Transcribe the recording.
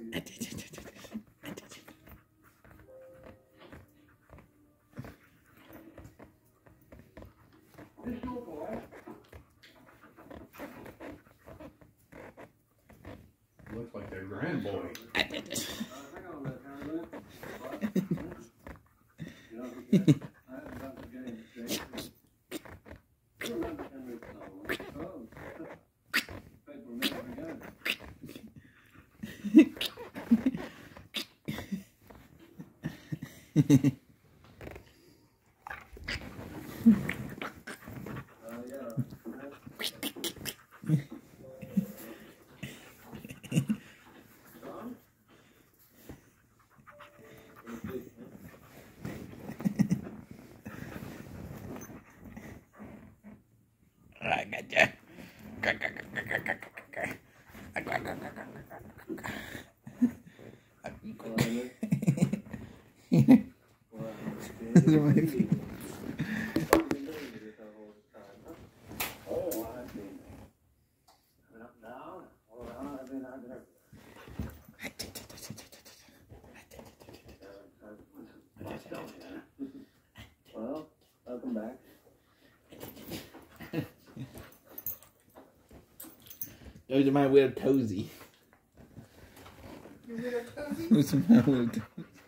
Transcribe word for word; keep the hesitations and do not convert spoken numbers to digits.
Looks like their grandboy. I gotcha. Well, welcome back. Those are my weird cozy. Your weird cozy? Those are my weird cozy.